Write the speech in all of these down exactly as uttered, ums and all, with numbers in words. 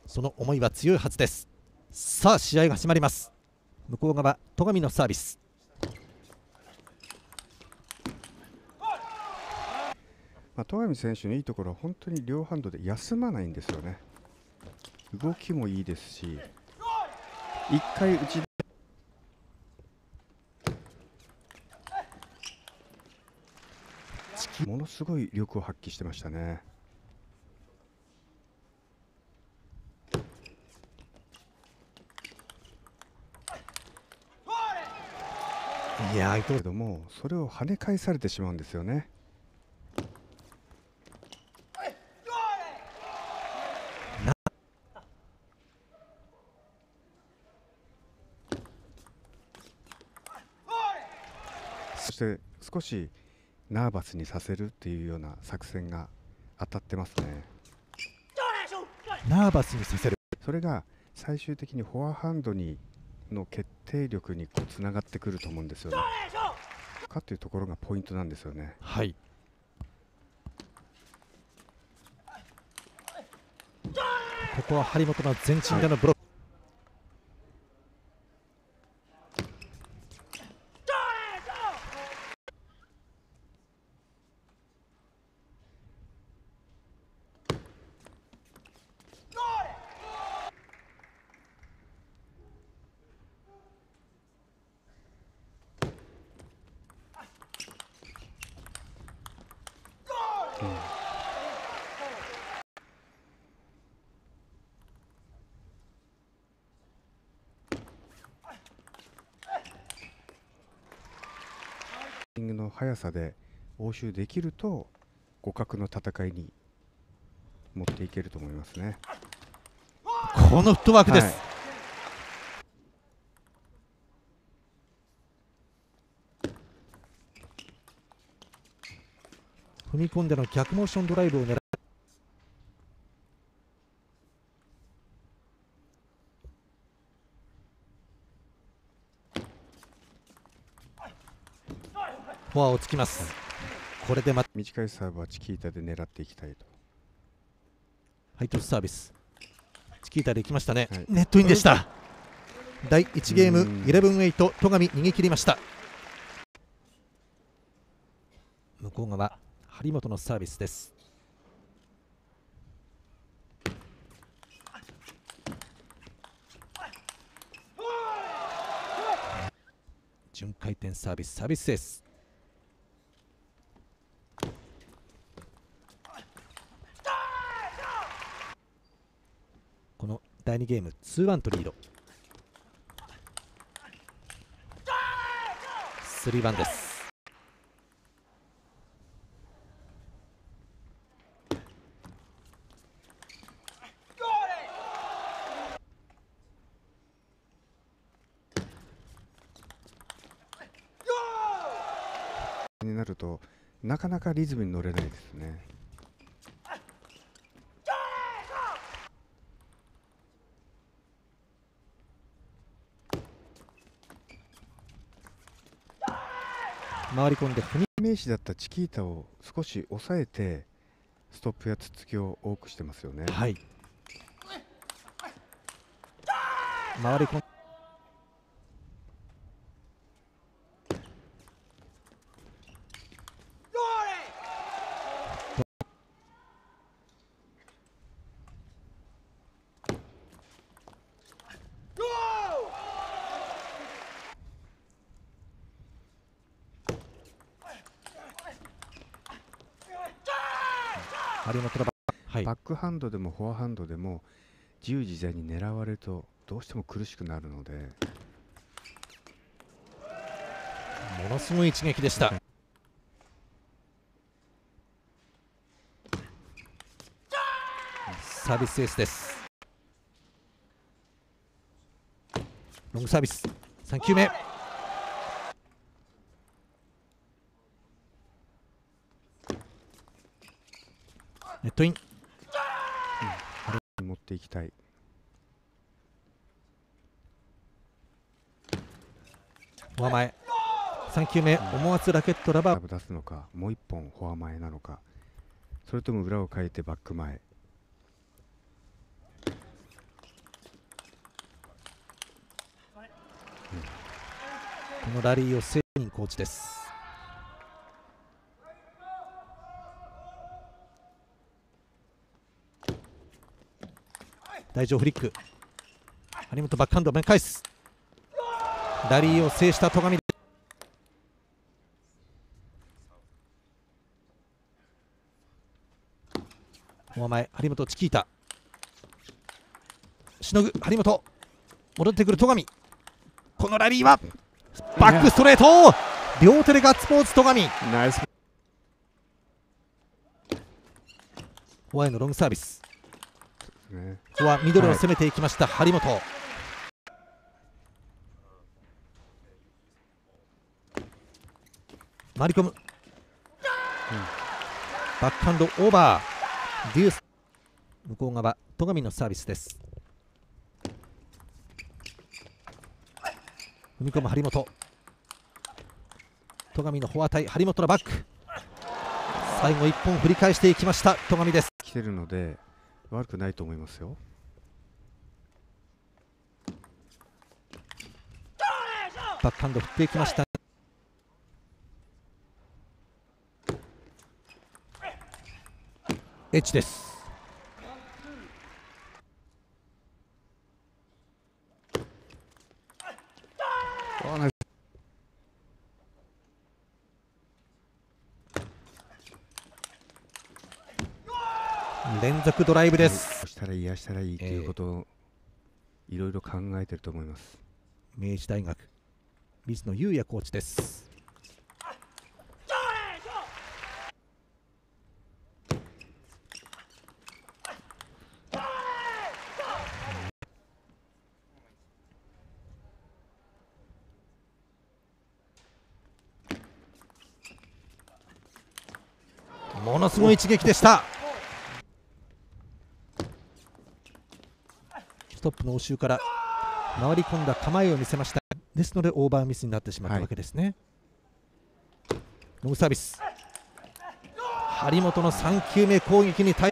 その思いは強いはずです。さあ試合が始まります。向こう側戸上のサービス。 まあ、戸上選手のいいところは本当に両ハンドで休まないんですよね。動きもいいですし、いっかい打ちものすごい力を発揮してましたね。 いやけどもそれを跳ね返されてしまうんですよね。そして少しナーバスにさせるっていうような作戦が当たってますね。 ナーバスにさせる、 それが最終的にフォアハンドにの決定力にこうつながってくると思うんですよね。かというところがポイントなんですよね。 はい、ここは張本の前進でのブロック、 うん、リングの速さで応酬できると互角の戦いに持っていけると思いますね。 このフットワークです、はい、踏み込んでの逆モーションドライブを狙う。フォアをつきます。これでま短いサーブはチキータで狙っていきたいと。 はい、トスサービスチキータでいきましたね、はい、ネットインでした。だいいちゲームじゅうはち、戸上逃げ切りました。向こう側張本のサービスです。順回転サービスサービスエース。このだいにゲームツーワンとリード。スリーワンです。 になるとなかなかリズムに乗れないですね。 回り込んで踏みイメージだったチキータを少し抑えてストップやつつきを多くしてますよね。 はい、回り込ん張本のバッ、はい、 バックハンドでもフォアハンドでも自由自在に狙われるとどうしても苦しくなるので、 ものすごい一撃でした。サービスエースです。ロングサービスさん球目。ネットイン、 うん、持っていきたい。 フォア前さん球目、思わずラケットラバー出すのか、もういっぽんフォア前なのか、それとも裏を変えてバック前。 のラリーをセーニンコーチです。大丈夫フリック、張本バックハンドを返す。ラリーを制した戸上。フォア前、張本チキータ、しのぐ張本、戻ってくる戸上。このラリーはバックストレート、両手でガッツポーズ戸上。 ナイス。 フォアへのロングサービス、 ね、 フォアミドルを攻めていきました、はい、張本。回り込む、うん、バックハンドオーバー、デュース。向こう側戸上のサービスです。踏み込む張本、戸上のフォア対張本のバック、最後いっぽん振り返していきました戸上です。 来てるので悪くないと思いますよ。 バックハンド振っていきました。エッジです。連続ドライブです。 どうしたらいい、やしたらいいということをいろいろ考えてると思います。 明治大学水野裕也コーチです。ものすごい一撃でした。ストップの応酬から回り込んだ構えを見せました。ですのでオーバーミスになってしまったわけですね。はい、ロングサービス、張本のさん球目攻撃に対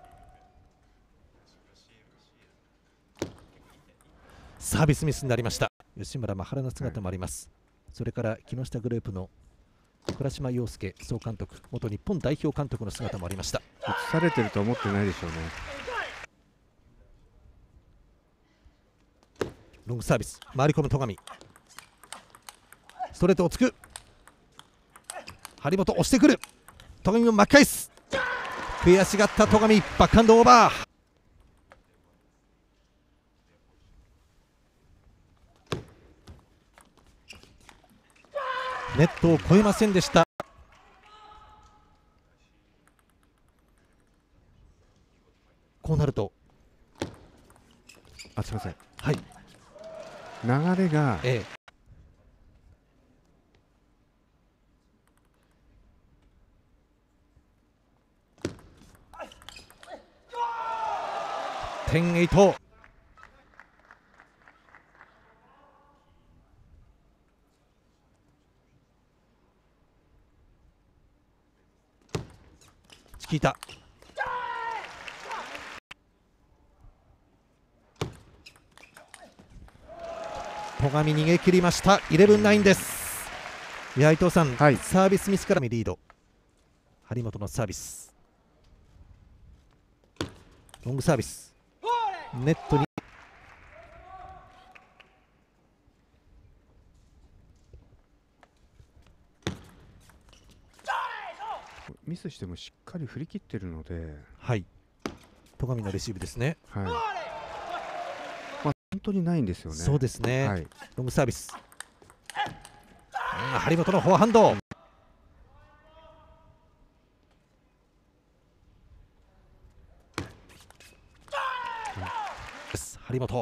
サービスミスになりました。吉村真晴の姿もあります。はい、それから木下グループの倉島陽介総監督、元日本代表監督の姿もありました。 映されてると思ってないでしょうね。 ロングサービス、回り込む戸上、ストレートをつく張本、押してくる戸上も巻き返す。悔しがった戸上、バックハンドオーバー。ネットを越えませんでした。こうなると、 あ、すみません、 はい、 流れが、 ええ、点エイト。チキータ、戸上逃げ切りました。イレブンナインです。いや伊藤さん、はい、サービスミスからリード、張本のサービス、ロングサービス、ネットにミスしてもしっかり振り切ってるので、 はい、戸上のレシーブですね。 はい、まあ、本当にないんですよね。 そうですね、 はい、 ロングサービス、うん、張本のフォアハンド、張本、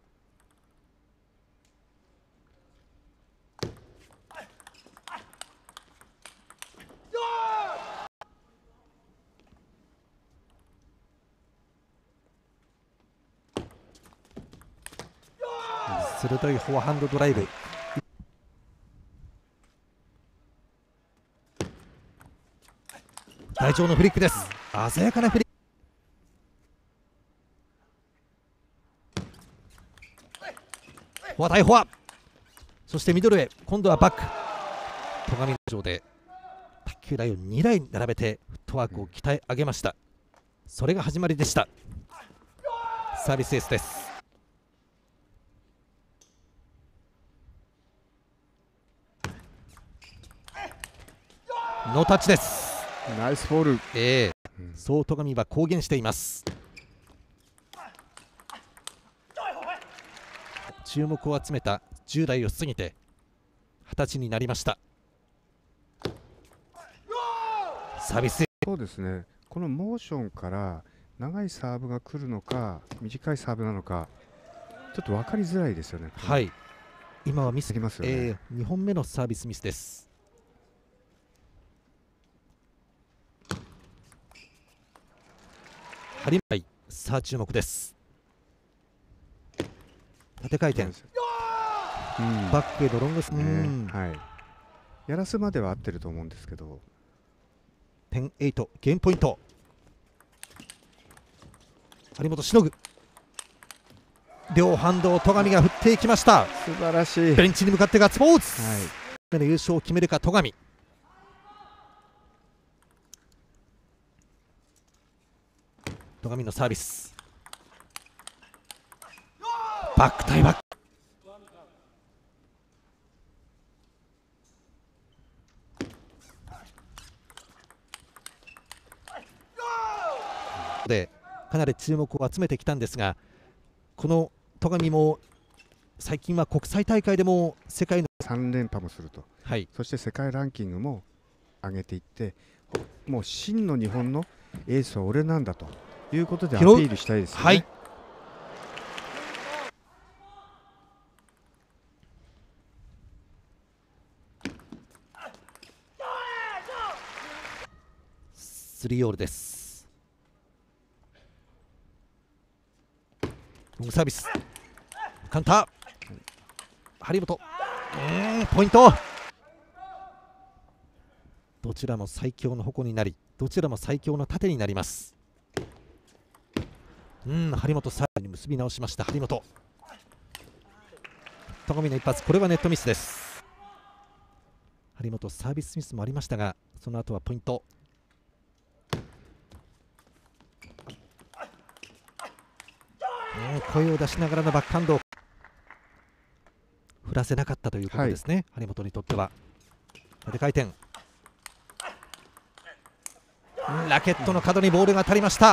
鋭いフォアハンドドライブ、台上のフリックです。鮮やかなフリック、フォア対フォア、 そしてミドルへ、今度はバック。戸上の上で卓球台をにだい並べてフットワークを鍛え上げました。それが始まりでした。サービスエースです。ノータッチです。 ナイスボール。 ええーうん、そう戸上は公言しています。注目を集めたじゅう代を過ぎてはたちになりました。サービス。 そうですね、このモーションから長いサーブが来るのか短いサーブなのかちょっと分かりづらいですよね。 はい、今はミスりますよね。 えー、にほんめのサービスミスです。張りない、さあ注目です。縦回転、うん、バックへのロングス、 ね、はい、やらすまでは合ってると思うんですけど。 じゅうはちゲームポイント。張本しのぐ、両ハンドを戸上が振っていきました。 素晴らしい。 ベンチに向かってガッツポーズ、 はい、 の優勝を決めるか戸上。戸上のサービス、バック対バック。でかなり注目を集めてきたんですが、この戸上も最近は国際大会でも世界のさん連覇もすると、 はい、 そして世界ランキングも上げていって、もう真の日本のエースは俺なんだということでアピールしたいですよね。はい、スリーオールです。ロングサービス、カウンター、張本、うんポイント。どちらも最強の矛になり、どちらも最強の盾になります。うん張本サーブに結び直しました。張本、戸上の一発、これはネットミスです。張本サービスミスもありましたが、その後はポイント。うん、声を出しながらのバックハンドを振らせなかったということですね、はい、張本にとっては。縦回転、うん、ラケットの角にボールが当たりました。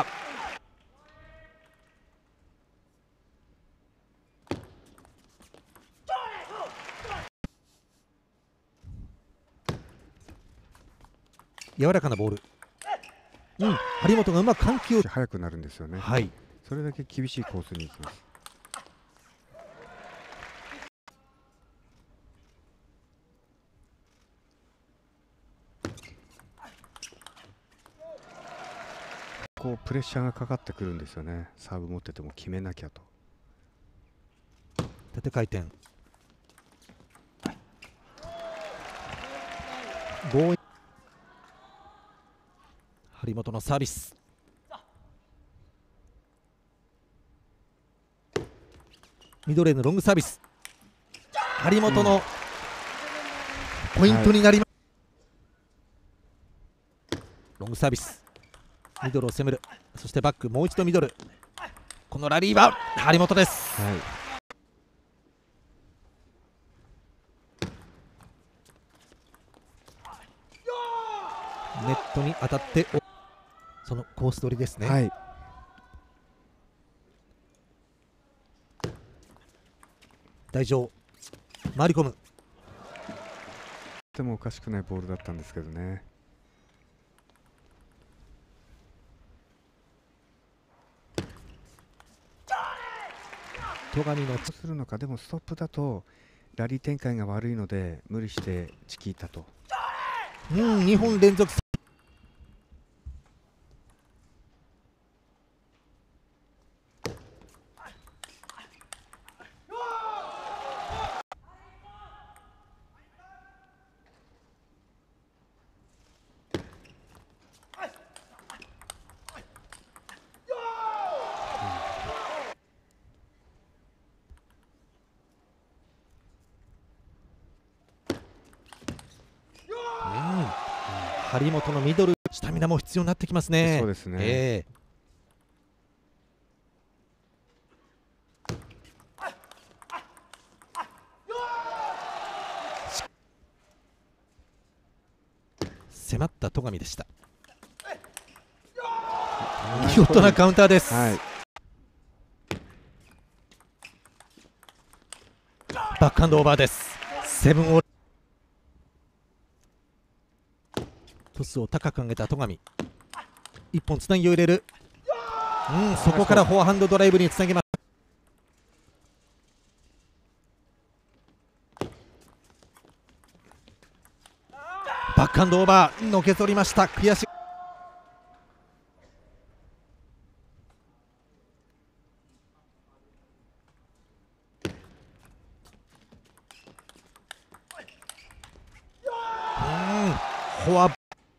柔らかなボール、うん、張本がうまく緩急を速くなるんですよね。 はい、 それだけ厳しいコースに行きます。こうプレッシャーがかかってくるんですよね。サーブ持ってても決めなきゃと。 縦回転、強引、張本のサービス、ミドルへのロングサービス、張本のポイントになります、うん、はい、ロングサービス、ミドルを攻める、そしてバック、もう一度ミドル、このラリーは張本です、はい、ネットに当たってそのコース取りですね、はい、台上回り込む、 でもおかしくないボールだったんですけどね。 戸上のどうするのか。でもストップだとラリー展開が悪いので無理してチキータと、 うんにほん連続張本のミドル、スタミナも必要になってきますね。 そうですね、 えー迫った戸上でした。見事なカウンターです、 はい、 バックハンドオーバーです。セブンオートスを高く上げた戸上、一本つなぎを入れる、うん、そこからフォアハンドドライブにつなげます。バックハンドオーバー、のけぞりました。悔しい。うん、フォア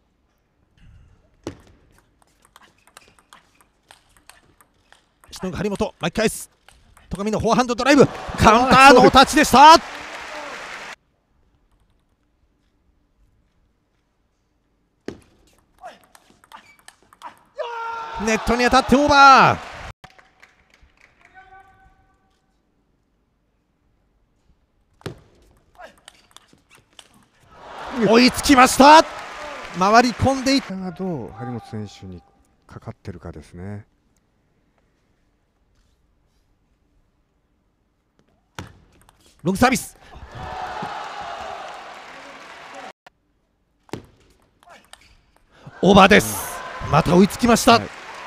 しのぐ張本、巻き返す。戸上のフォアハンドドライブ、カウンターノータッチでした。ネットに当たってオーバー、追いつきました。回り込んでいった。 がどう張本選手にかかってるかですね。 ロングサービス、オーバーです。また追いつきました、はい、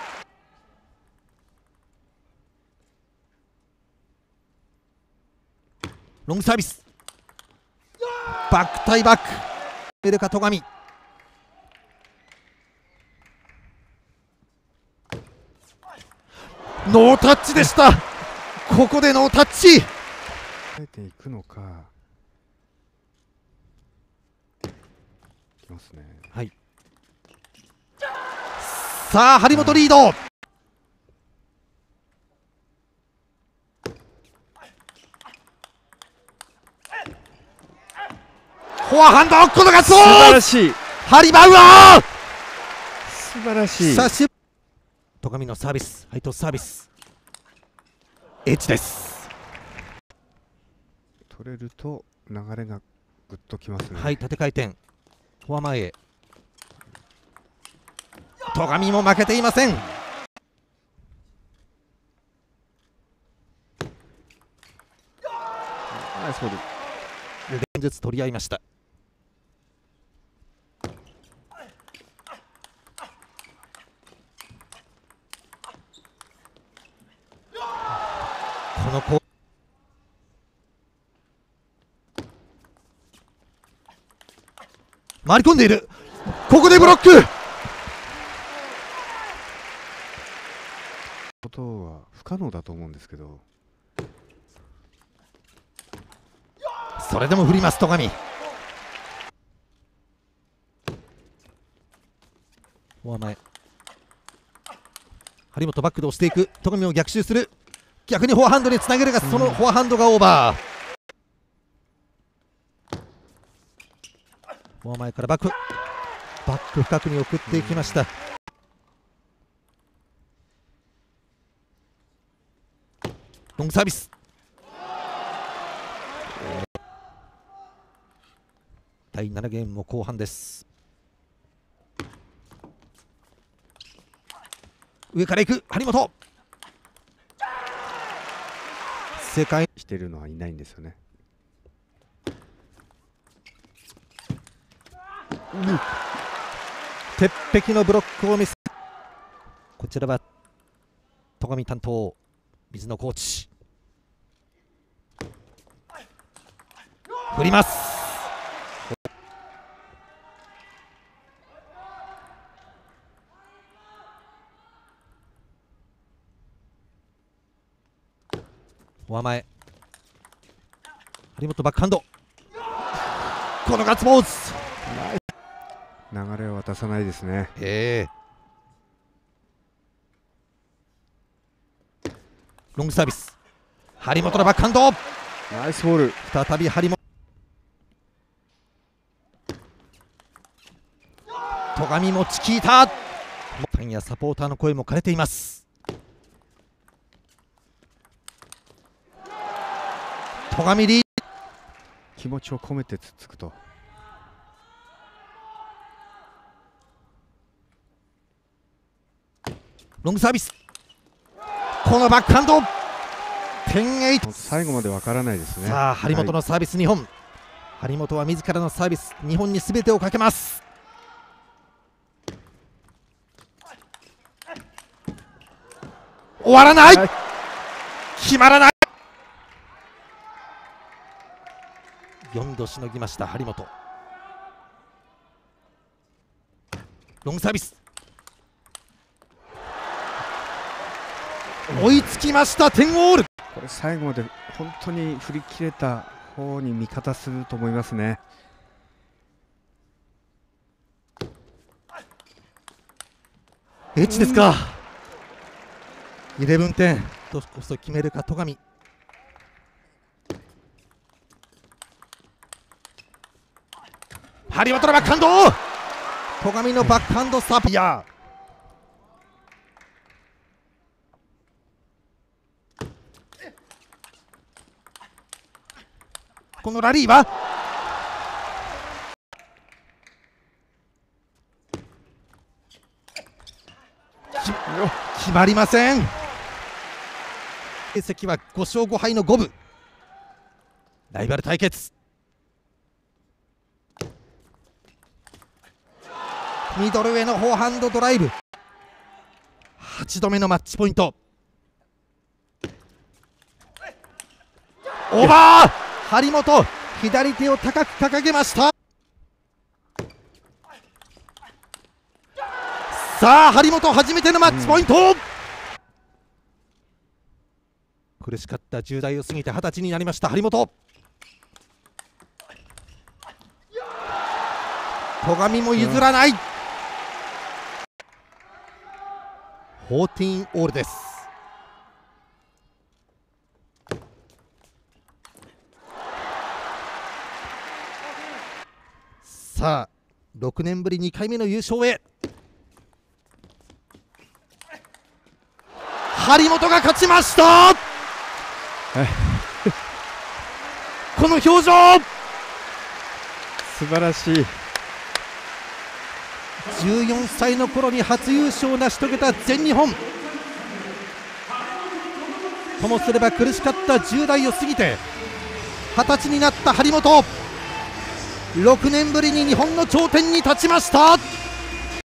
ロングサービス、バック対バック、エルカ戸上、ノータッチでした。ここでノータッチ。 変えていくのか。きますね。 はい。さあ張本リード。フォアハンド、このガッツポーズ。 素晴らしい。 ハリバウアー。 素晴らしい。 久しぶり。戸上のサービス、ハイトスサービス。エッジです。 取れると流れがぐっときますね。 はい、縦回転。フォア前へ。戸上も負けていません。連日取り合いました。このコ回り込んでいる。ここでブロック。 ことは不可能だと思うんですけど、 それでも振ります戸上。フォア前、張本バックで押していく。戸上を逆襲する。逆にフォアハンドにつなげるが、そのフォアハンドがオーバー。フォア前からバックバック深くに送っていきました。ロングサービス。だいななゲームも後半です。上から行く張本。正解してるのはいないんですよね。 うん、鉄壁のブロックを見せ、こちらは戸上担当水野コーチ。振ります。フォア前、張本バックハンド。このガッツポーズ。 流れを渡さないですね。 えー、ロングサービス、張本のバックハンド。 ナイスボール。 再び張本。 戸上もチキータ。ファンやサポーターの声も枯れています。戸上リード、 気持ちを込めてつっつくと。 ロングサービス、このバックハンドじゅうはち。 最後までわからないですね。 さあ張本のサービスにほん、はい、張本は自らのサービスにほんに全てをかけます。終わらない、はい、決まらない。よんどしのぎました張本。ロングサービス、追いつきました。テンオール。 これ最後まで本当に振り切れた方に味方すると思いますね。 エッジですか。じゅういってん、どこそ決めるか戸上。張本のバックハンド、戸上のバックハンドサービア。このラリーは決まりません。成績はごしょうごはいの五分。ライバル対決。ミドルへのフォーハンドドライブ。はちどめのマッチポイント。オーバー。張本、左手を高く掲げました。さあ張本、初めてのマッチポイント、うん、苦しかったじゅう代を過ぎてはたちになりました張本。戸上も譲らない、うん、フォーティーンオールです。さあろくねんぶりにかいめの優勝へ。張本が勝ちました。この表情、 素晴らしい。 じゅうよんさいの頃に初優勝を成し遂げた全日本。ともすれば苦しかったじゅう代を過ぎてはたちになった張本、ろくねんぶりに日本の頂点に立ちました。